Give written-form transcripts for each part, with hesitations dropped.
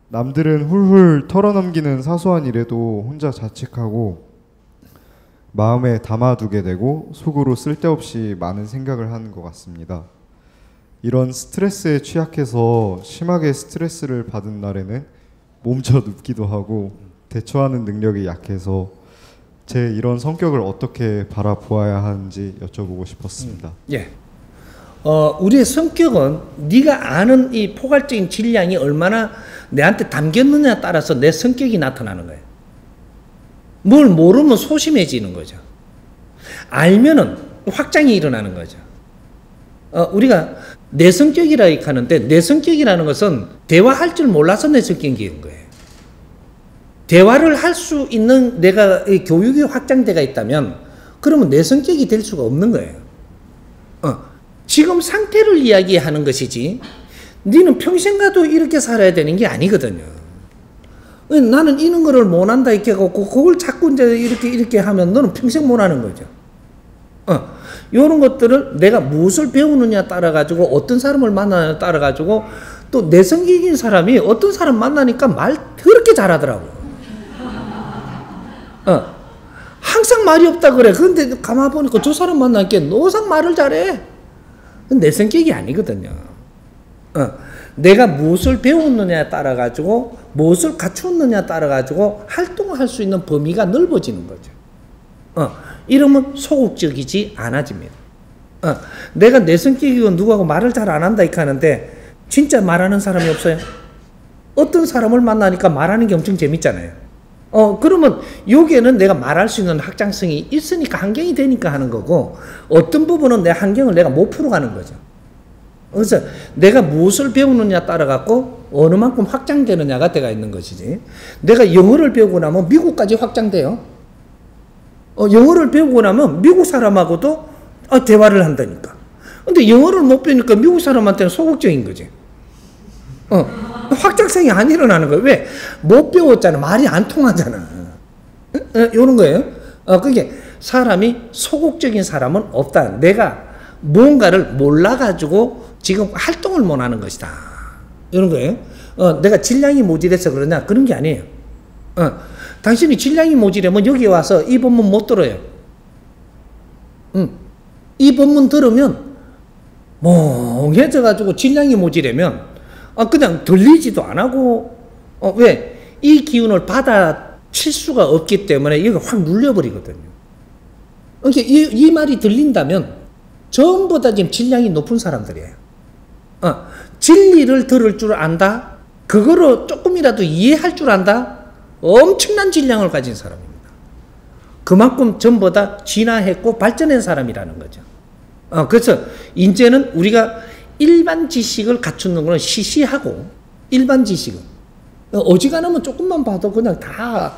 남들은 훌훌 털어넘기는 사소한 일에도 혼자 자책하고 마음에 담아두게 되고 속으로 쓸데없이 많은 생각을 하는 것 같습니다. 이런 스트레스에 취약해서 심하게 스트레스를 받은 날에는 몸져 눕기도 하고 대처하는 능력이 약해서 제 이런 성격을 어떻게 바라보아야 하는지 여쭤보고 싶었습니다. 예. 우리의 성격은 네가 아는 이 포괄적인 질량이 얼마나 내한테 담겼느냐에 따라서 내 성격이 나타나는 거예요. 뭘 모르면 소심해지는 거죠. 알면은 확장이 일어나는 거죠. 우리가 내 성격이라 하는데 내 성격이라는 것은 대화할 줄 몰라서 내 성격인 거예요. 대화를 할 수 있는 내가 교육이 확장돼가 있다면 그러면 내 성격이 될 수가 없는 거예요. 지금 상태를 이야기하는 것이지 너는 평생 가도 이렇게 살아야 되는 게 아니거든요. 나는 이런 거를 못한다 이렇게 하고 그걸 자꾸 이제 이렇게 하면 너는 평생 못하는 거죠. 이런 것들을 내가 무엇을 배우느냐 따라 가지고 어떤 사람을 만나느냐 따라 가지고 또 내 성격인 사람이 어떤 사람 만나니까 말 더럽게 잘하더라고. 항상 말이 없다 그래. 근데 가만 보니까 저 사람 만나니까 노상 말을 잘해. 내 성격이 아니거든요. 내가 무엇을 배웠느냐에 따라 가지고 무엇을 갖추었느냐에 따라 가지고 활동할 수 있는 범위가 넓어지는 거죠. 이러면 소극적이지 않아집니다. 내가 내 성격이고 누구하고 말을 잘 안 한다 이렇게 하는데 진짜 말하는 사람이 없어요. 어떤 사람을 만나니까 말하는 게 엄청 재밌잖아요. 그러면 여기에는 내가 말할 수 있는 확장성이 있으니까 환경이 되니까 하는 거고 어떤 부분은 내 환경을 내가 못 풀어가는 거죠. 그래서 내가 무엇을 배우느냐 따라 갖고 어느 만큼 확장되느냐가 돼가 있는 것이지. 내가 영어를 배우고 나면 미국까지 확장돼요. 영어를 배우고 나면 미국 사람하고도 대화를 한다니까. 근데 영어를 못 배우니까 미국 사람한테는 소극적인 거지. 확장성이 안 일어나는 거예요. 왜? 못 배웠잖아. 말이 안 통하잖아. 이런 거예요. 그게 사람이 소극적인 사람은 없다. 내가 뭔가를 몰라가지고 지금 활동을 못 하는 것이다. 이런 거예요. 내가 질량이 모질해서 그러냐? 그런 게 아니에요. 당신이 질량이 모질하면 여기 와서 이 본문 못 들어요. 이 본문 들으면 멍해져가지고 질량이 모질하면 그냥 들리지도 안 하고 왜? 이 기운을 받아칠 수가 없기 때문에 이거 확 눌려버리거든요. 그러니까 이 말이 들린다면 전부 다 지금 질량이 높은 사람들이에요. 진리를 들을 줄 안다? 그거로 조금이라도 이해할 줄 안다? 엄청난 질량을 가진 사람입니다. 그만큼 전부 다 진화했고 발전한 사람이라는 거죠. 그래서 이제는 우리가 일반 지식을 갖추는 것은 시시하고 일반 지식은 어지간하면 조금만 봐도 그냥 다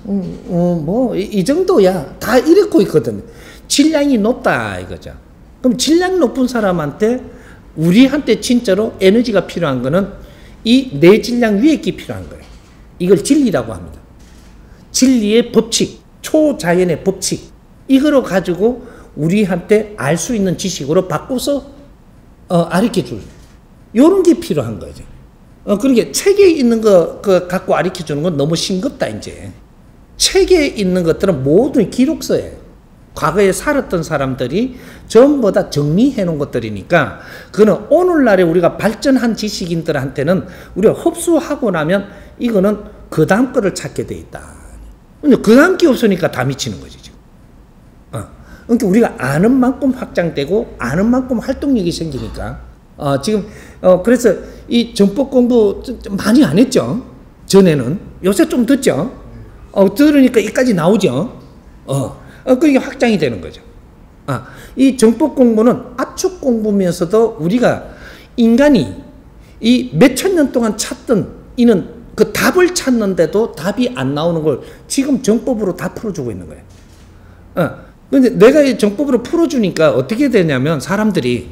이 정도야 다 이렇고 있거든요. 질량이 높다 이거죠. 그럼 질량 높은 사람한테 우리한테 진짜로 에너지가 필요한 거는 이 내 질량 위에 게 필요한 거예요. 이걸 진리라고 합니다. 진리의 법칙, 초자연의 법칙 이거로 가지고 우리한테 알 수 있는 지식으로 바꿔서 가르쳐줄 요런 게 필요한 거죠. 그러니까 책에 있는 거 갖고 가르쳐주는 건 너무 싱겁다 이제. 책에 있는 것들은 모든 기록서예요. 과거에 살았던 사람들이 전부 다 정리해 놓은 것들이니까 그거는 오늘날에 우리가 발전한 지식인들한테는 우리가 흡수하고 나면 이거는 그 다음 거를 찾게 돼 있다. 근데 그 다음 게 없으니까 다 미치는 거지 지금. 그러니까 우리가 아는 만큼 확장되고 아는 만큼 활동력이 생기니까 지금 그래서 이 정법 공부 좀 많이 안 했죠. 전에는 요새 좀 듣죠. 들으니까 이까지 나오죠. 그게 확장이 되는 거죠. 이 정법 공부는 압축 공부면서도 우리가 인간이 이 몇천 년 동안 찾던 이는 그 답을 찾는데도 답이 안 나오는 걸 지금 정법으로 다 풀어주고 있는 거예요. 근데 내가 이 정법으로 풀어주니까 어떻게 되냐면 사람들이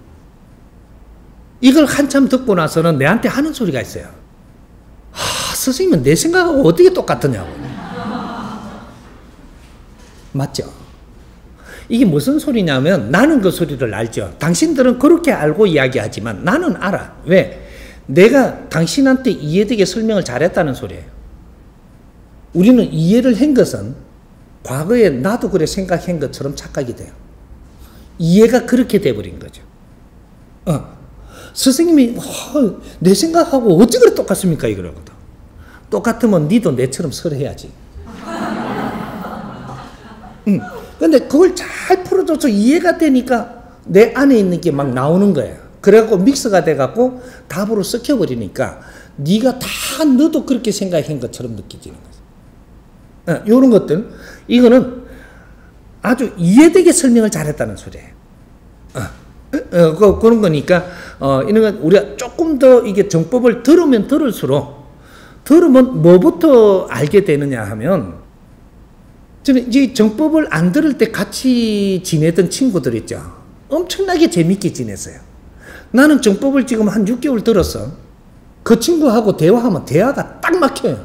이걸 한참 듣고 나서는 내한테 하는 소리가 있어요. 선생님은 내 생각하고 어떻게 똑같으냐고. 맞죠? 이게 무슨 소리냐면 나는 그 소리를 알죠. 당신들은 그렇게 알고 이야기하지만 나는 알아. 왜? 내가 당신한테 이해되게 설명을 잘했다는 소리예요. 우리는 이해를 한 것은 과거에 나도 그래 생각한 것처럼 착각이 돼요. 이해가 그렇게 돼버린 거죠. 선생님이 내 생각하고 어찌 그래 똑같습니까? 이러거든. 똑같으면 니도 내처럼 설해야지. 근데 그걸 잘 풀어줘서 이해가 되니까 내 안에 있는 게 막 나오는 거예요. 그래갖고 믹스가 돼갖고 답으로 섞여버리니까 네가 다 너도 그렇게 생각한 것처럼 느껴지는 거죠. 이런 것들, 이거는 아주 이해되게 설명을 잘했다는 소리예요. 그런 거니까 이런 건 우리가 조금 더 이게 정법을 들으면 들으면 뭐부터 알게 되느냐 하면, 저는 이 정법을 안 들을 때 같이 지내던 친구들 있죠. 엄청나게 재밌게 지냈어요. 나는 정법을 지금 한 6개월 들었어. 그 친구하고 대화하면 대화가 딱 막혀요.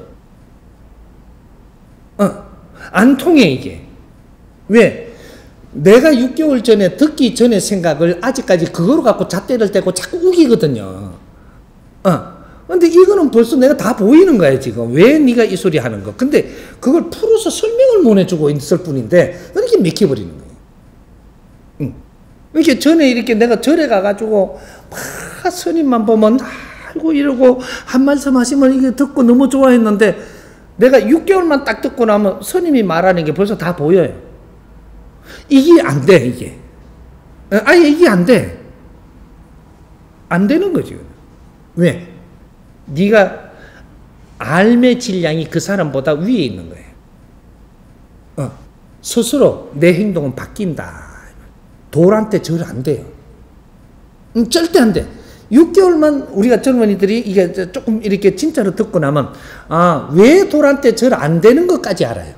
안 통해 이게. 왜? 내가 6개월 전에 듣기 전에 생각을 아직까지 그거로 갖고 잣대를 떼고 자꾸 우기거든요. 근데 이거는 벌써 내가 다 보이는 거야 지금. 왜 네가 이 소리 하는 거. 근데 그걸 풀어서 설명을 못 해주고 있을 뿐인데 이렇게 맥혀버리는 거예요. 이렇게 전에 이렇게 내가 절에 가가지고 막 스님만 보면 아이고 이러고 한 말씀 하시면 이게 듣고 너무 좋아했는데, 내가 6개월만 딱 듣고 나면 스님이 말하는 게 벌써 다 보여요. 이게 안 돼, 이게. 아예 이게 안 돼. 안 되는 거지. 왜? 네가 알매 질량이 그 사람보다 위에 있는 거예요. 스스로 내 행동은 바뀐다. 돌한테 절 안 돼요. 절대 안 돼. 6개월만 우리가 젊은이들이 이게 조금 이렇게 진짜로 듣고 나면 왜 돌한테 절 안 되는 것까지 알아요.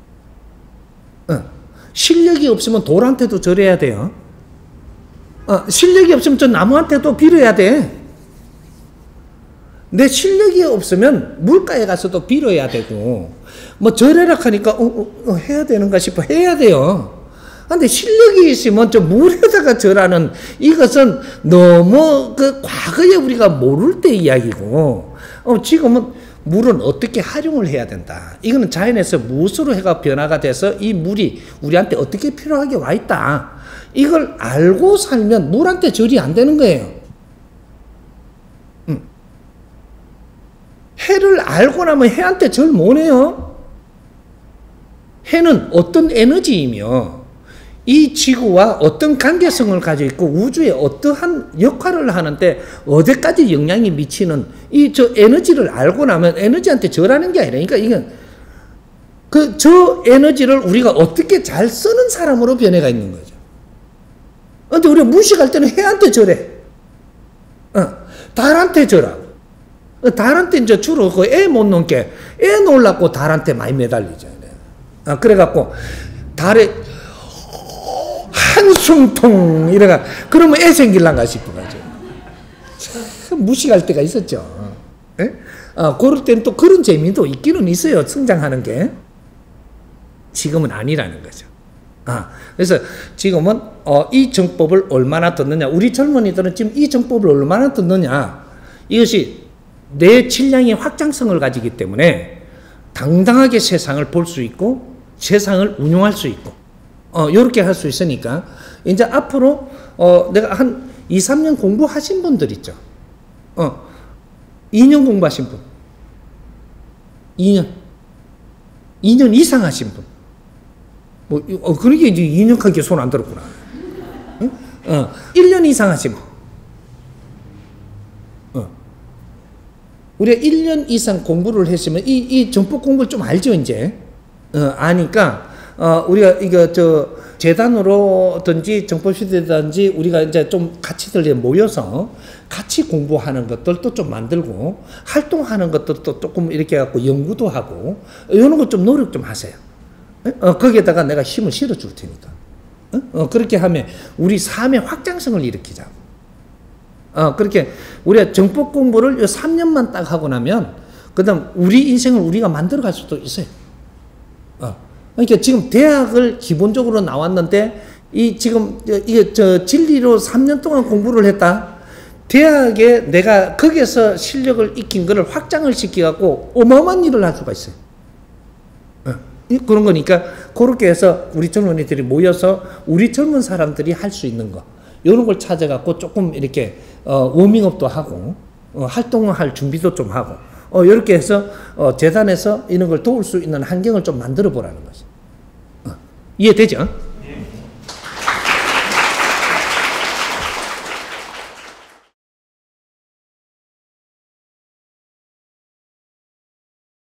실력이 없으면 돌한테도 절해야 돼요. 실력이 없으면 저 나무한테도 빌어야 돼. 내 실력이 없으면 물가에 가서도 빌어야 되고, 뭐 절해라 하니까 해야 되는가 싶어 해야 돼요. 근데 실력이 있으면 저 물에다가 절하는 이것은 너무 그 과거에 우리가 모를 때 이야기고, 지금은 물은 어떻게 활용을 해야 된다. 이거는 자연에서 무엇으로 해가 변화가 돼서 이 물이 우리한테 어떻게 필요하게 와 있다. 이걸 알고 살면 물한테 절이 안 되는 거예요. 해를 알고 나면 해한테 절 못 해요. 해는 어떤 에너지이며 이 지구와 어떤 관계성을 가지고 있고 우주에 어떠한 역할을 하는데 어디까지 영향이 미치는 저 에너지를 알고 나면 에너지한테 절하는 게 아니라, 그러니까 이건 저 에너지를 우리가 어떻게 잘 쓰는 사람으로 변해가 있는 거죠. 근데 우리가 무식할 때는 해한테 절해. 달한테 절하고. 달한테 이제 주로 애 못 놓게, 애 놓으려고 달한테 많이 매달리죠. 그래갖고 달에 한숨통 이래가 그러면 애 생길란가 싶어가지고 무식할 때가 있었죠. 그럴 땐 또 그런 재미도 있기는 있어요. 성장하는 게. 지금은 아니라는 거죠. 그래서 지금은 이 정법을 얼마나 듣느냐, 우리 젊은이들은 지금 이 정법을 얼마나 듣느냐, 이것이 내 질량의 확장성을 가지기 때문에 당당하게 세상을 볼 수 있고 세상을 운용할 수 있고 이렇게 할 수 있으니까 이제 앞으로 내가 한 2, 3년 공부하신 분들 있죠. 2년 공부하신 분, 2년 이상 하신 분, 그러게 이제 2년밖에 손 안 들었구나. 1년 이상 하신 분. 우리가 1년 이상 공부를 했으면 이 정법 공부를 좀 알죠, 이제. 아니까 우리가 이거 재단으로든지 정법시대든지 우리가 이제 좀 같이들 모여서 같이 공부하는 것들도 좀 만들고 활동하는 것들도 조금 이렇게 해갖고 연구도 하고 이런 것 좀 노력 좀 하세요. 거기에다가 내가 힘을 실어 줄 테니까. 그렇게 하면 우리 삶의 확장성을 일으키자고. 그렇게 우리가 정법 공부를 3년만 딱 하고 나면 그다음 우리 인생을 우리가 만들어 갈 수도 있어요. 그러니까 지금 대학을 기본적으로 나왔는데 지금 이게 진리로 3년 동안 공부를 했다. 대학에 내가 거기에서 실력을 익힌 거를 확장을 시켜갖고 어마어마한 일을 할 수가 있어요. 그런 거니까 그렇게 해서 우리 젊은이들이 모여서 우리 젊은 사람들이 할 수 있는 거 이런 걸 찾아갖고 조금 이렇게 워밍업도 하고 활동을 할 준비도 좀 하고 이렇게 해서 재단에서 이런 걸 도울 수 있는 환경을 좀 만들어 보라는 거죠. 이해되죠?